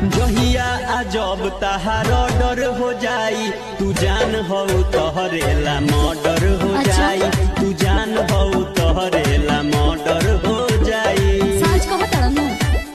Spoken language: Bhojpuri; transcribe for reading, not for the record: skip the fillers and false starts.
जहिया अजब तहार डर हो जाई, तू जान हो तोहरेला मर्डर